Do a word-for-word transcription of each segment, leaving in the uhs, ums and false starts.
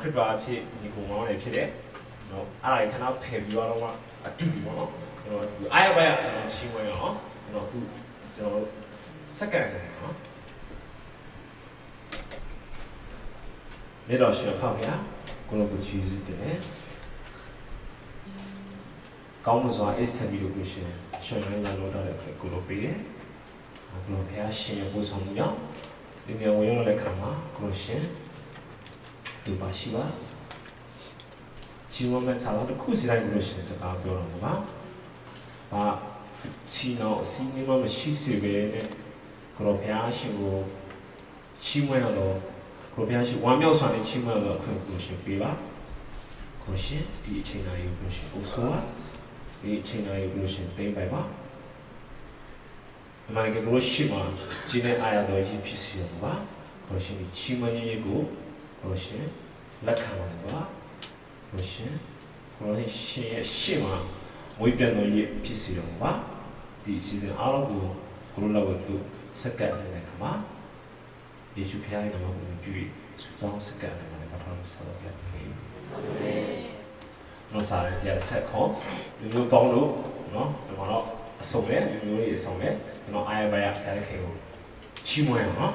ခရစ်တော်အဖြစ်ဒီကုံမောင်းနေဖြစ်တယ်နော်အဲ့ဒါခဏဖယ်ပြီးတော့အတူတူပေါ့နော်ကျွန်တော်အားရပါရရှင်းဝင်အောင်ကျွန်တော်အခုကျွန်တော်စက္ကန့်နော်မြေတော်ရှင်ဖောက်ရကိုလိုကိုချီးစစ်တယ်ကောင်းမှုစွာအစ်ဆက်ပြီးလို့ကိုရှင်ရှောင်းရှင်းလာလို့တော့ကိုလိုပေးတယ်ကိုလိုဖះရှင်ရဲ့ပို့ဆောင်မှုကြောင့်ဒီမြေဝင်ရောက်တဲ့ခါမှာကိုလိုရှင်ဒီပါရှိပါချီးမွမ်းမဲ့ဆာတော့တစ်ခုစီတိုင်းကိုလိုရှင်စကားပြောတော့မှာပါဘာချီနောအစည်းအဝေးမှမရှိစေပဲနဲ့ကိုလိုဖះရှင်ကိုချီးမွမ်းတော့ကိုလိုဖះရှင်ဝမ်းမြောက်စွာနဲ့ချီးမွမ်းတော့ကိုလိုရှင်ပေးပါကိုရှင်ဒီအချိန်တိုင်းကိုလိုရှင်အုပ်ဆိုးပါဒီအချိန်တိုင်းကိုလိုရှင်သိမ့်ပိုင်ပါအမှန်ကလို့ရှိမှဂျင်းနဲ့အာရတော်ကြီးဖြစ်စီရပါကိုရှင်ချီးမွမ်းရေးကိုကိုရှင်လက်ခံပါပါကိုရှင်ကိုရှင်ရဲ့ရှေ့မှာမွေးပြန်တော်ရေးဖြစ်စီရပါဒီစီစဉ်အားလုံးကိုကိုလိုလောက်သူစက္ကန့်နဲ့ခါမှာယေရှုဖျားရဲ့နာမကိုပြုပြီးစောင်းစက္ကန့်နဲ့ပထမဆုံးဆက်ခဲ့ပြီအာမင်နော်စားရတဲ့ဆက်ခေါ်လူမျိုးပေါင်းလို့နော်ဒီမှာတော့အစုံပဲလူမျိုးတွေအစုံပဲကျွန်တော်အားရပါရဖျားတဲ့ခေကိုချီးမွမ်းအောင်နော်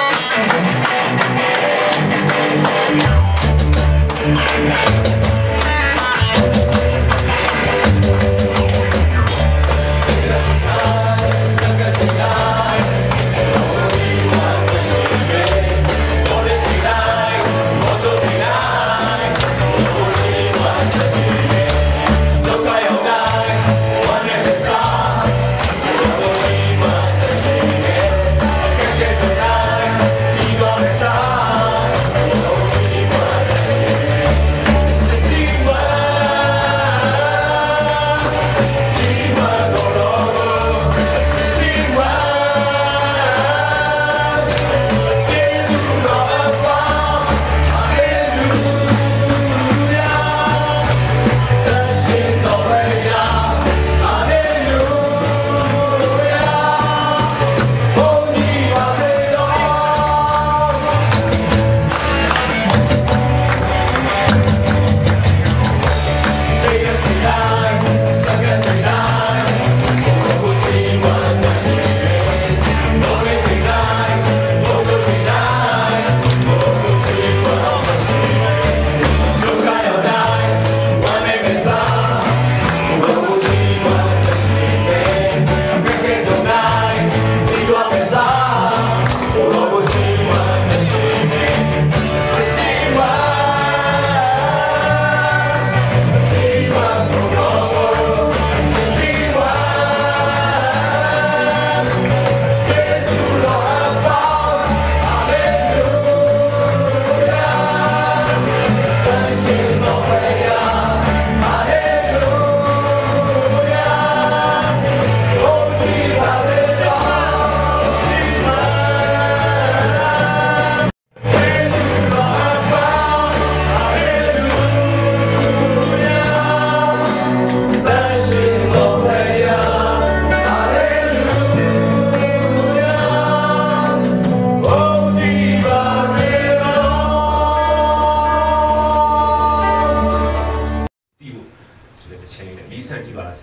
Thank you.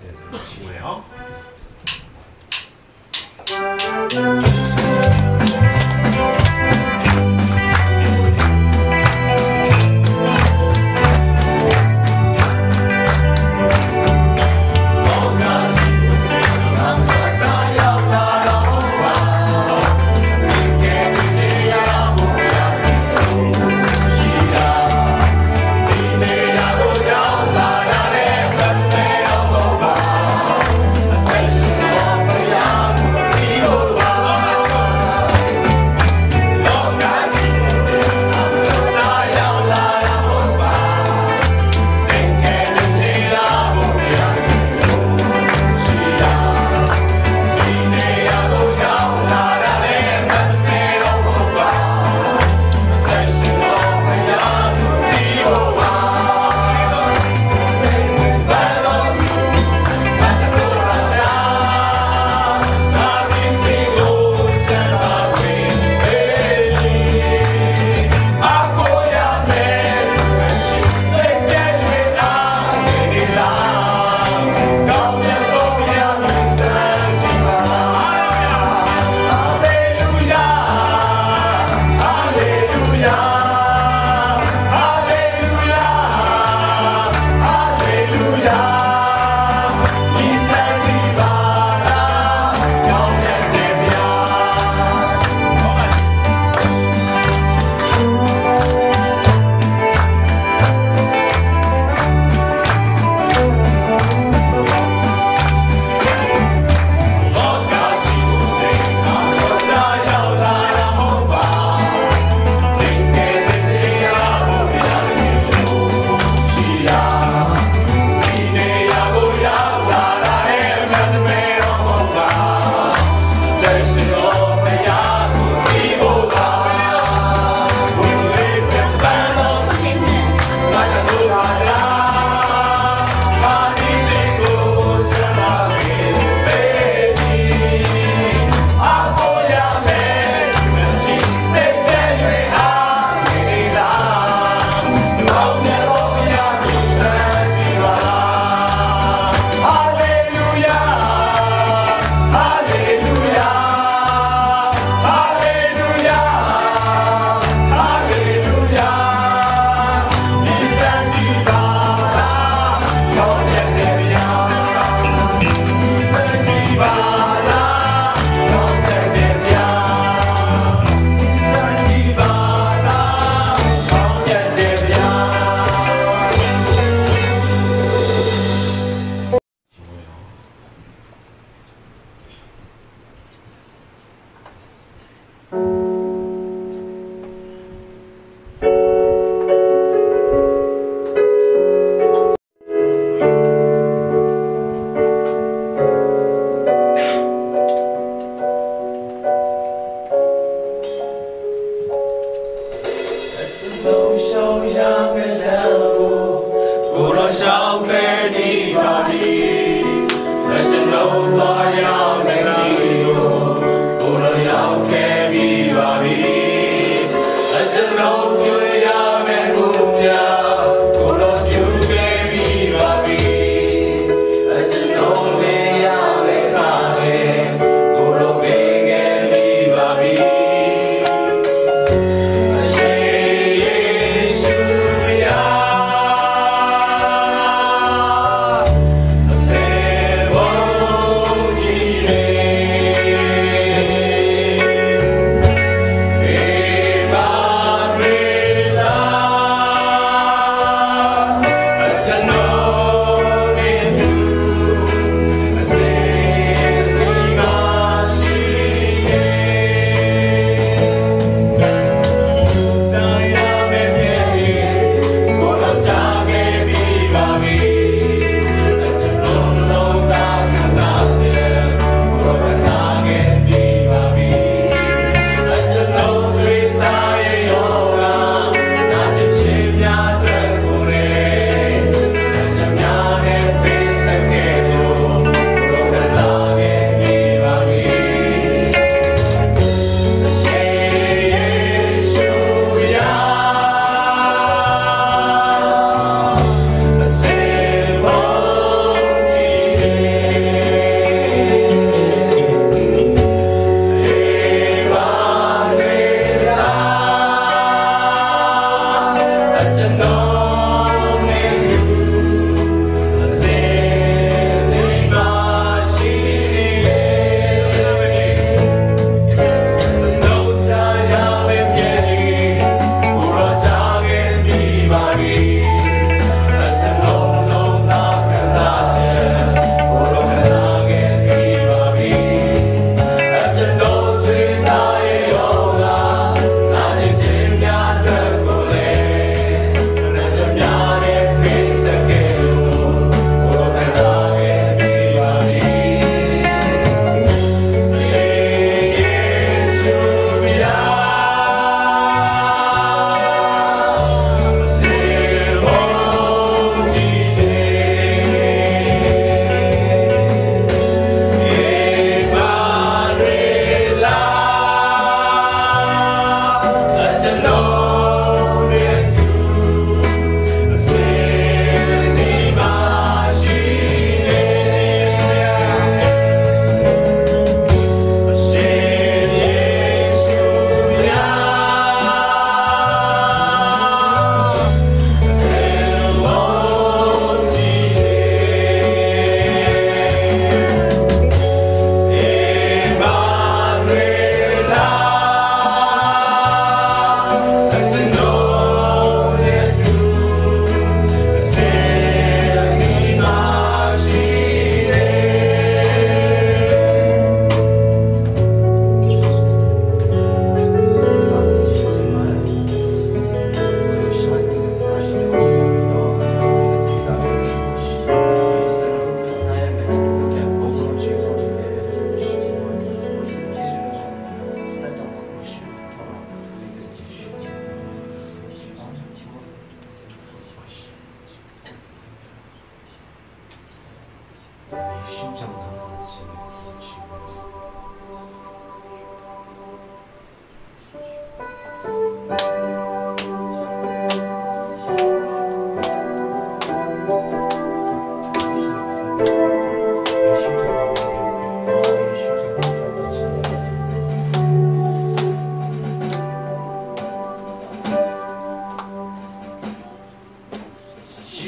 있어요. 심어요.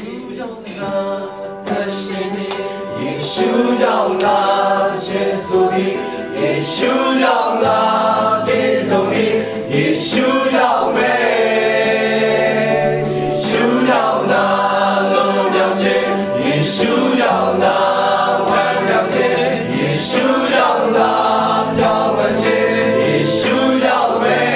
稣要拿的是你，耶稣要拿全属你，耶稣要拿别走你，耶稣要美，耶稣要拿路了解，耶稣要拿万了解，耶稣要拿飘满街，耶稣要美。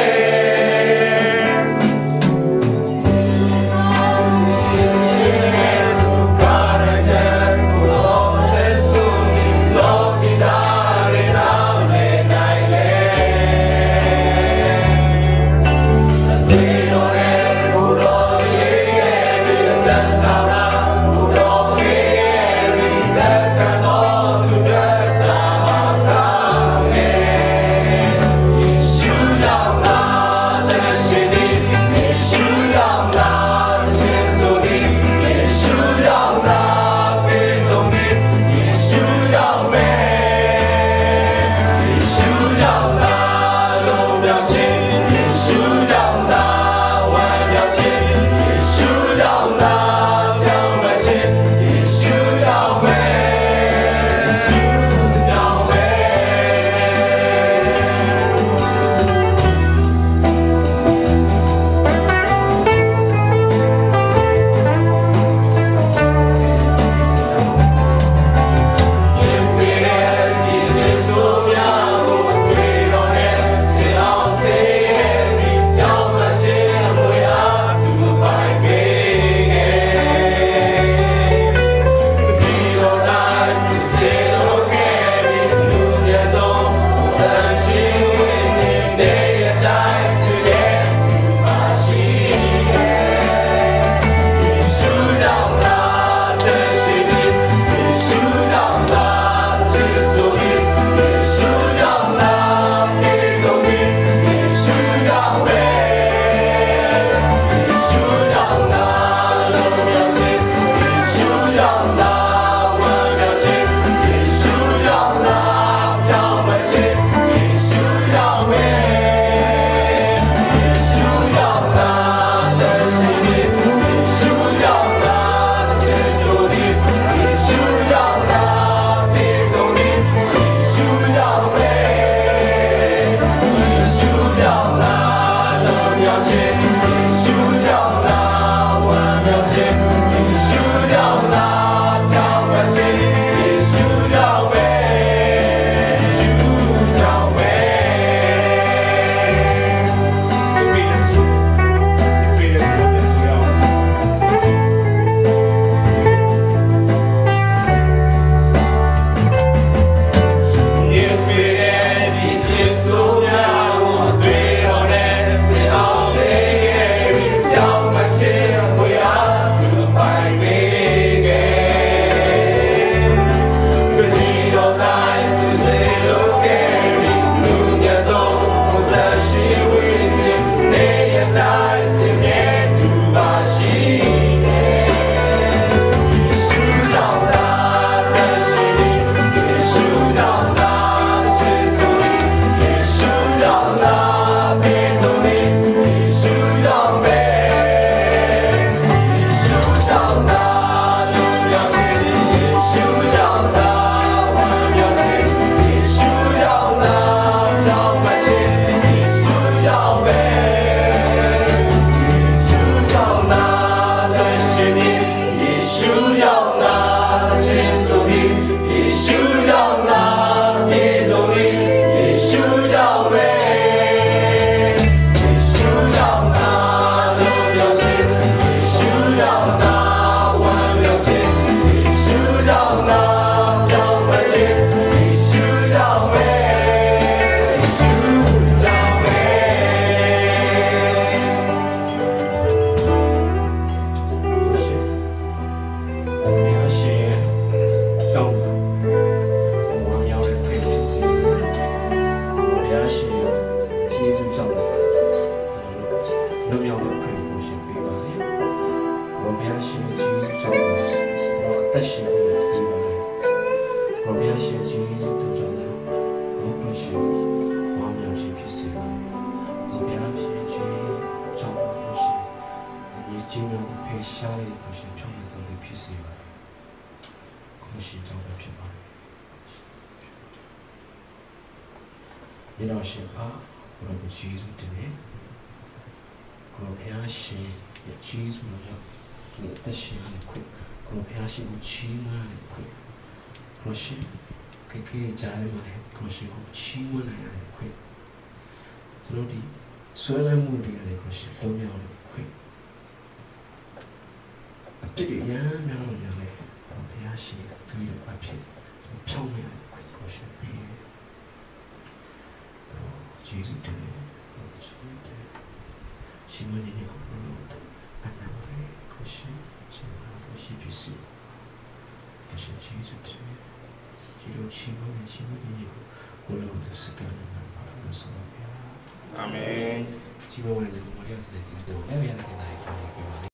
经人陪下的不是漂亮的。 ရှင်ကြောင့်ပဲဖြစ်ပါတယ်မြေတော်ရှင်အားကိုရောကိုကျေးဇူးတင်တယ်ကိုရောဘုရားရှင်ရဲ့ကျေးဇူးတော်ကြောင့်ဒီအသက်ရှင်ရတဲ့ခွင့်ကိုရောဘုရားရှင်ကိုချီးမွမ်းရတဲ့ခွင့်ကိုရောရှင်ခေခေကြားရတဲ့ကိုရောရှင်ကိုချီးမွမ်းနိုင်ရတဲ့ခွင့်သူတို့ဒီဆွဲလန်းမှုတွေရတယ်ကိုရှင်လုံးမြောက်တဲ့ခွင့်အပြစ်တွေရမ်းများလို့ရလေဘုရားရှင်သူရဲ့အဖြစ်ဖြောင်းရတဲ့ခွင့်ကိုရှင်ပေးတယ်ကျေးဇူးတင်တယ်ကျေးဇူးတင်ရှင်မင်းရဲ့ကိုယ်တော်အနာမရေကိုရှင်ရှင်မတော်ရှိပြီစီကိုရှင်ကျေးဇူးတင်ကျေးဇူးရှင်မင်းရှင်မင်းရဲ့ကိုယ်တော်ကိုစကားနဲ့ပါလို့ဆိုပါဗျာအာမင်ជីဝဝင်ကိုမရစတဲ့ကျေးဇူးတော်လည်းရတဲ့နိုင်ကို